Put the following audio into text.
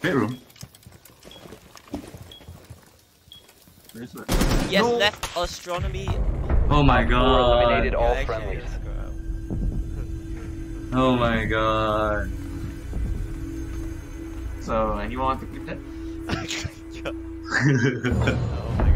Bedroom. Yes, No. left astronomy. Oh my god. Eliminated all Okay, friendlies. let's go. Oh my god. So, anyone want to keep that? Oh my